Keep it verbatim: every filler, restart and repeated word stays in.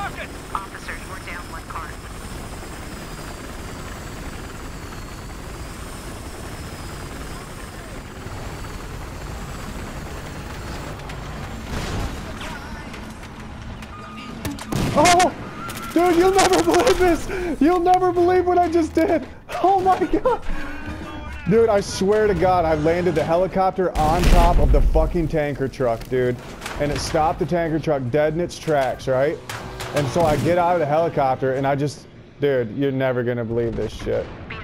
Officers, we're down one car. Oh! Dude, you'll never believe this! You'll never believe what I just did! Oh my god! Dude, I swear to God, I landed the helicopter on top of the fucking tanker truck, dude. And it stopped the tanker truck dead in its tracks, right? And so I get out of the helicopter and I just... Dude, you're never gonna believe this shit. Be